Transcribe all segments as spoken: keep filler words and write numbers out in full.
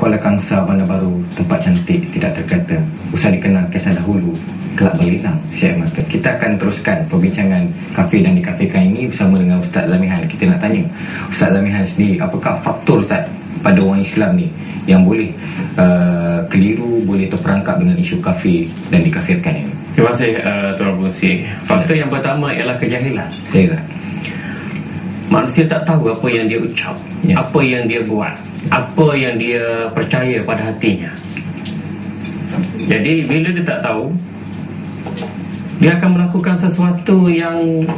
Kuala Kangsar, Bandar Baru, tempat cantik tidak terkata, usah dikenal kisah dahulu, kelak berlilang siap mata. Kita akan teruskan perbincangan kafe dan dikafekan ini bersama dengan Ustaz Zamihan. Kita nak tanya Ustaz Zamihan sendiri, apakah faktor Ustaz pada orang Islam ni yang boleh uh, keliru, boleh terperangkap dengan isu kafe dan dikafirkan ini? Terima kasih uh, Tuan Bersi. Faktor ya. yang pertama ialah kejahilan. Ya. Manusia tak tahu apa yang dia ucap, ya. apa yang dia buat, apa yang dia percaya pada hatinya. Jadi bila dia tak tahu, dia akan melakukan sesuatu yang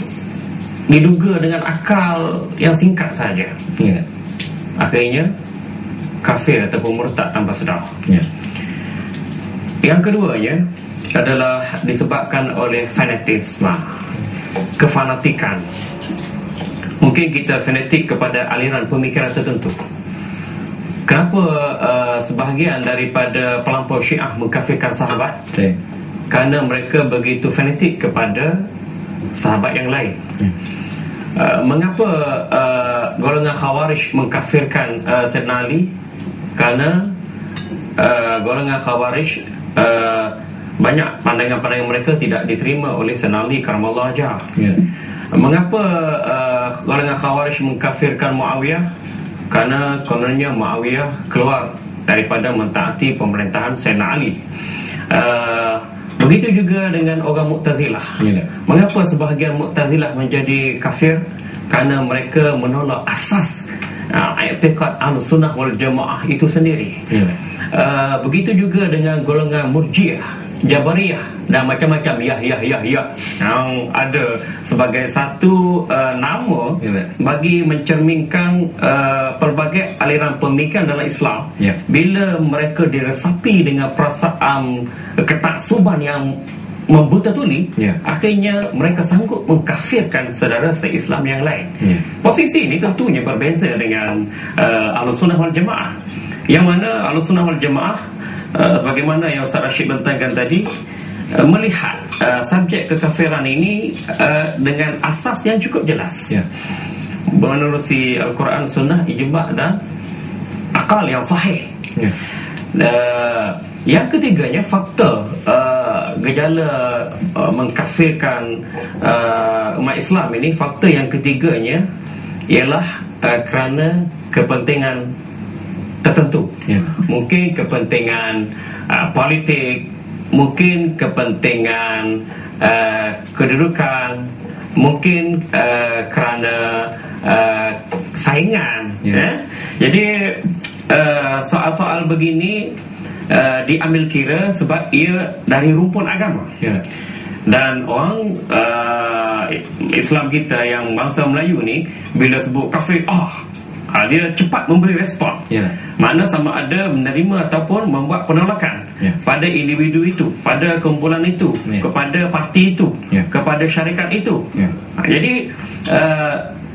diduga dengan akal yang singkat saja, ya. Akhirnya kafir ataupun murtad tanpa sedar, ya. Yang keduanya adalah disebabkan oleh fanatisme, kefanatikan. Mungkin kita fanatik kepada aliran pemikiran tertentu. Kenapa uh, sebahagian daripada pelampau Syiah mengkafirkan sahabat? Okay. Kerana mereka begitu fanatik kepada sahabat yang lain. hmm. uh, Mengapa uh, golongan Khawarij mengkafirkan uh, Sayyidina Ali? Kerana uh, golongan Khawarij uh, banyak pandangan-pandangan mereka tidak diterima oleh Sayyidina Ali karamallahu wajhah. yeah. Mengapa uh, golongan Khawarij mengkafirkan Muawiyah? Kerana kononnya Muawiyah keluar daripada mentaati pemerintahan Sayyidina Ali. uh, Begitu juga dengan orang Mu'tazilah. yeah. Mengapa sebahagian Mu'tazilah menjadi kafir? Kerana mereka menolak asas uh, i'tiqad Ahlussunnah wal Jamaah itu sendiri. yeah. uh, Begitu juga dengan golongan Murji'ah, Jabariyah dan macam-macam ya ya ya ya yang ada sebagai satu uh, nama yeah. bagi mencerminkan uh, pelbagai aliran pemikiran dalam Islam. yeah. Bila mereka diresapi dengan perasaan ketaksuban yang membuta tuli, yeah. akhirnya mereka sanggup mengkafirkan saudara se-Islam yang lain. yeah. Posisi ini tentunya berbeza dengan uh, Ahlussunnah wal Jamaah, yang mana Ahlussunnah wal Jamaah uh, sebagaimana yang Ustaz Rashid bentangkan tadi, uh, melihat uh, subjek kekafiran ini uh, dengan asas yang cukup jelas, yeah. menerusi Al-Quran, Sunnah, ijma' dan akal yang sahih. yeah. uh, Yang ketiganya, faktor uh, gejala uh, mengkafirkan uh, umat Islam ini, faktor yang ketiganya ialah uh, kerana kepentingan tertentu. yeah. Mungkin kepentingan uh, politik, mungkin kepentingan uh, kedudukan, mungkin uh, kerana uh, saingan. yeah. eh? Jadi uh, soal-soal begini Uh, diambil kira sebab ia dari rumpun agama. yeah. Dan orang uh, Islam kita yang bangsa Melayu ni, bila sebut kafir, ah, oh, dia cepat memberi respon. yeah. Makna sama ada menerima ataupun membuat penolakan yeah. pada individu itu, pada kumpulan itu, yeah. kepada parti itu, yeah. kepada syarikat itu. yeah. Jadi uh,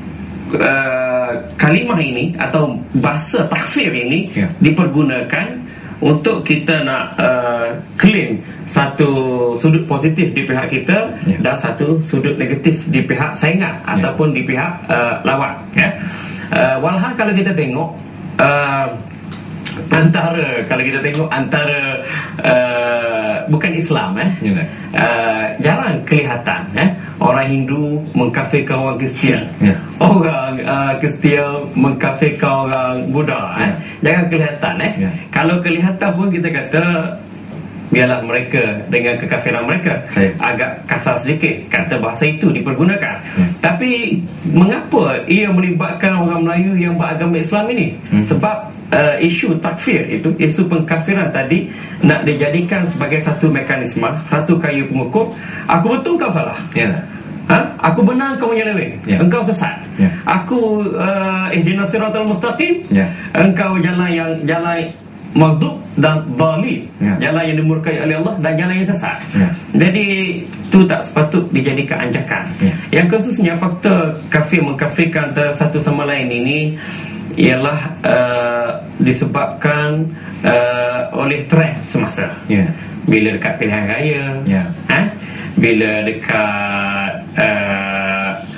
uh, kalimah ini atau bahasa takfir ini yeah. dipergunakan untuk kita nak uh, claim satu sudut positif di pihak kita, yeah. dan satu sudut negatif di pihak saingan, yeah. ataupun di pihak uh, lawan, ya. Uh, walhal kalau kita tengok uh, antara kalau kita tengok antara uh, bukan Islam, eh yeah. uh, jarang kelihatan eh orang Hindu mengkafirkan orang Kristian, yeah. orang uh, Kristian mengkafirkan orang Buddha, eh. Jangan kelihatan, eh. Yeah. Kalau kelihatan pun kita kata biarlah mereka dengan kekafiran mereka, yeah. agak kasar sedikit kata bahasa itu dipergunakan. yeah. Tapi mengapa ia melibatkan orang Melayu yang beragama Islam ini? hmm. Sebab Uh, isu takfir itu, isu pengkafiran tadi nak dijadikan sebagai satu mekanisme, satu kayu pengukur. Aku betul, kau salah. yeah. Ha? Aku benar, kau menyeleweng. yeah. Engkau sesat. yeah. Aku uh, ihdinas siratal mustaqim. yeah. Engkau jalan yang jalan maghdub dan dhalil, yeah. jalan yang dimurkai oleh Allah dan jalan yang sesat. yeah. Jadi itu tak sepatut dijadikan anjakan. yeah. Yang khususnya faktor kafir mengkafirkan antara satu sama lain ini ialah uh, disebabkan uh, oleh trend semasa. yeah. Bila dekat pilihan raya, yeah. ha? Bila dekat uh,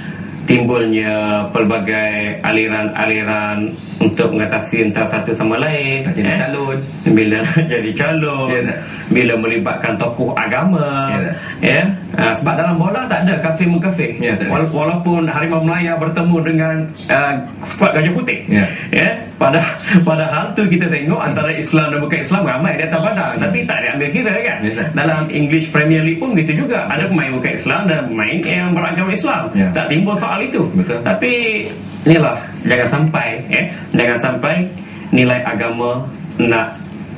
timbulnya pelbagai aliran-aliran untuk mengatasi antara satu sama lain. Tak jadi eh? calon. Bila jadi calon, Ya, tak? bila melibatkan tokoh agama, Ya, tak? ya. Uh, sebab dalam bola tak ada kafir mengkafir. Ya, tak? Wala- walaupun Harimau Melaya bertemu dengan uh, skuad Gajah Putih, Ya. ya. Pada padahal tu kita tengok antara Islam dan bukan Islam ramai di atas padang, tapi tak ada ambil kira kan. Ya, tak? Dalam English Premier League pun gitu juga, ada pemain bukan Islam dan pemain yang beragama Islam. Ya. Tak timbul soal itu. Betul. Tapi inilah, jangan sampai eh jangan sampai nilai agama nak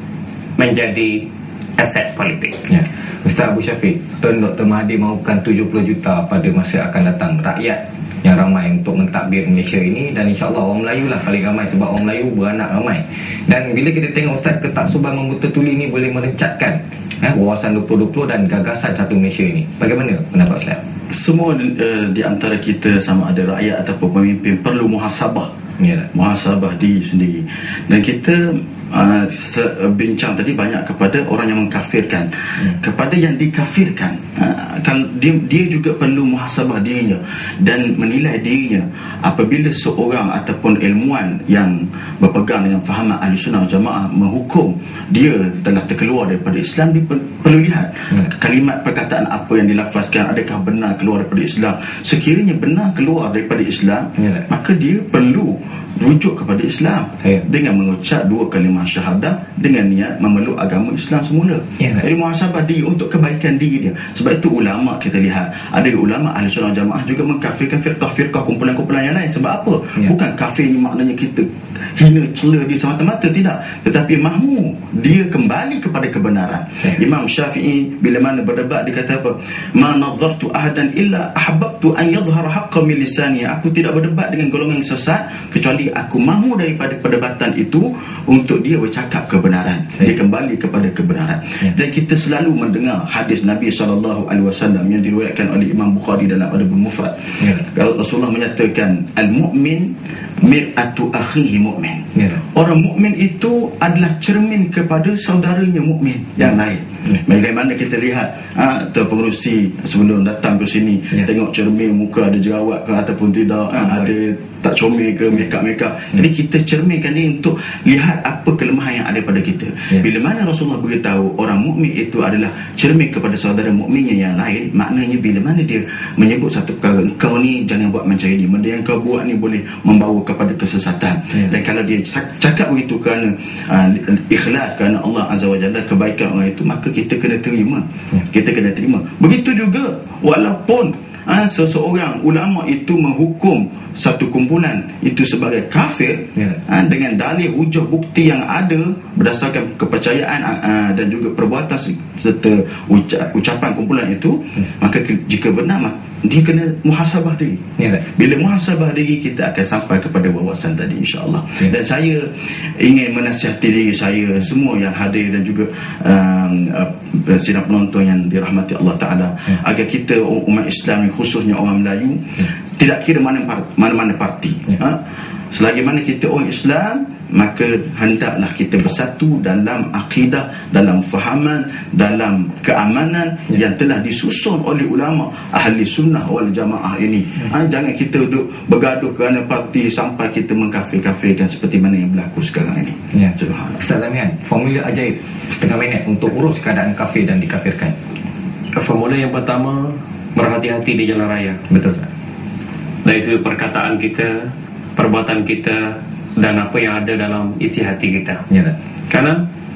menjadi aset politik. Ya. Ustaz Abu Syafiq, Tun Doktor Mahathir mahukan tujuh puluh juta pada masa akan datang rakyat yang ramai untuk mentadbir Malaysia ini, dan insya-Allah orang Melayu lah paling ramai sebab orang Melayu beranak ramai. Dan bila kita tengok Ustaz, ketaksuban membuta tuli ini boleh merencatkan eh, wawasan dua puluh dua puluh dan gagasan satu Malaysia ini. Bagaimana pendapat Ustaz? Semua uh, di antara kita, sama ada rakyat ataupun pemimpin, perlu muhasabah. Ya. Muhasabah diri sendiri. Dan kita uh, bincang tadi banyak kepada orang yang mengkafirkan, hmm. kepada yang dikafirkan. Uh, kalau dia, dia juga perlu muhasabah dirinya dan menilai dirinya. Apabila seorang ataupun ilmuwan yang berpegang dengan fahaman Ahlussunnah wal Jamaah menghukum dia telah terkeluar daripada Islam, dia perlu lihat hmm. kalimat perkataan apa yang dilafazkan, adakah benar keluar daripada Islam. Sekiranya benar keluar daripada Islam, ya. maka dia perlu rujuk kepada Islam, ya. dengan mengucap dua kalimah syahadah dengan niat memeluk agama Islam semula. ya. Jadi muhasabah diri untuk kebaikan diri dia. Sebab itu ulama, kita lihat ada ulama Ahlussunnah wal Jamaah juga mengkafirkan firqah-firqah, kumpulan-kumpulan yang lain. Sebab apa? ya. Bukan kafir ni maknanya kita hina cela dia semata-mata, tidak, tetapi mahu dia kembali kepada kebenaran. ya. Imam Syafi'i bila mana berdebat, dia kata apa? Ma nazartu ahadan illa ahbabtu an yadhhara haqqan min lisani. Aku tidak berdebat dengan golongan sesat kecuali aku mahu daripada perdebatan itu untuk dia bercakap kebenaran, dia kembali kepada kebenaran. ya. Dan kita selalu mendengar hadis Nabi sallallahu alaihi wasallam yang diriwayatkan oleh Imam Bukhari dalam Adabul Mufrad. ya. Kalau Rasulullah menyatakan al-mu'min mir'atu akhihi mu'min. ya. Orang mukmin itu adalah cermin kepada saudaranya mukmin yang lain. ya. Bagaimana kita lihat ha, pengurusi sebelum datang ke sini, ya. tengok cermin muka ada jerawat ke ataupun tidak, ha, ada tak comel ke, make-up-make up. Jadi kita cerminkan dia untuk lihat apa kelemahan yang ada pada kita. ya. Bila mana Rasulullah beritahu orang mukmin itu adalah cermin kepada saudara mukminnya yang lain, maknanya bila mana dia menyebut satu perkara, engkau ni jangan buat macam ini, benda yang kau buat ni boleh membawa kepada kesesatan. ya. Dan kalau dia cakap begitu kerana uh, ikhlas kerana Allah Azza wa Jalla, kebaikan orang itu, maka kita kena terima. ya. Kita kena terima. Begitu juga walaupun ha, seseorang ulama itu menghukum satu kumpulan itu sebagai kafir, ya. ha, dengan dalil hujah bukti yang ada berdasarkan kepercayaan ha, dan juga perbuatan serta uca- ucapan kumpulan itu, hmm. maka ke, jika benar, maka dia kena muhasabah diri. ya. Bila muhasabah diri, kita akan sampai kepada wawasan tadi, insya-Allah. ya. Dan saya ingin menasihati diri saya, semua yang hadir dan juga um, uh, sidang penonton yang dirahmati Allah Ta'ala, ya. agar kita umat Islam, khususnya orang Melayu, ya. tidak kira mana mana-mana parti, ya. ha? selagi mana kita orang Islam, maka hendaklah kita bersatu dalam akidah, dalam fahaman, dalam keamanan ya. yang telah disusun oleh ulama ahli sunnah wal jamaah ini. ya. ha, Jangan kita duduk bergaduh kerana parti sampai kita mengkafir-kafirkan seperti mana yang berlaku sekarang ini. ya. Subhanallah. Ustaz Lamian, formula ajaib setengah minit untuk urus keadaan kafir dan dikafirkan. Formula yang pertama, berhati-hati di jalan raya. Betul Ustaz. Dari segi perkataan kita, perbuatan kita, dan apa yang ada dalam isi hati kita. ya. tak? Karena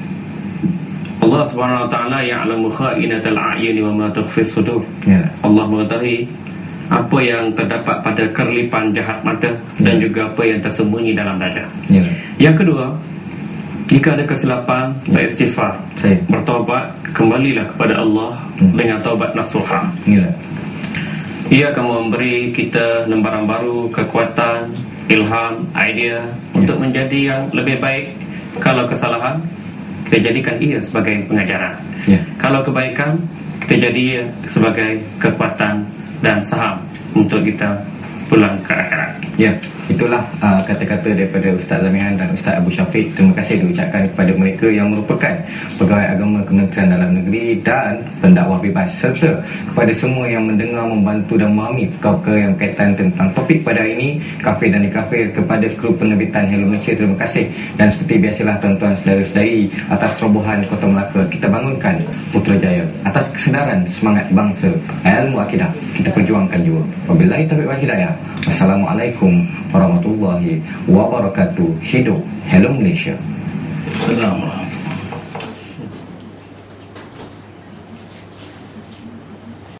Allah Subhanahu wa taala ya'lamu kha'inatal a'yuni wa ma tukhfis sudur. ya. Allah mengetahui apa yang terdapat pada kerlipan jahat mata, ya. dan juga apa yang tersembunyi dalam dada. ya. Yang kedua, jika ada kesilapan, beristighfar, Saya. bertaubat, kembalilah kepada Allah hmm. dengan taubat nasuha. ya. tak? Ia akan memberi kita lembaran baru, kekuatan, ilham, idea ya. untuk menjadi yang lebih baik. Kalau kesalahan, kita jadikan ia sebagai pengajaran. ya. Kalau kebaikan, kita jadi ia sebagai kekuatan dan saham untuk kita pulang ke akhirat. Ya, itulah uh, kata-kata daripada Ustaz Zamihan dan Ustaz Abu Syafiq. Terima kasih diucapkan kepada mereka yang merupakan pegawai agama Kementerian Dalam Negeri dan pendakwah bebas, serta kepada semua yang mendengar, membantu dan memahami perkara-perkara yang berkaitan tentang topik pada hari ini, kafir dan dikafir. Kepada kru penerbitan Hello Malaysia, terima kasih. Dan seperti biasalah tuan-tuan saudara-saudari, atas terobohan Kota Melaka, kita bangunkan Putrajaya. Atas kesedaran semangat bangsa, ilmu akidah, kita perjuangkan jiwa. Wabillahi taufiq wal hidayah. Assalamualaikum warahmatullahi wabarakatuh. Hidup Hello Malaysia. Assalamualaikum.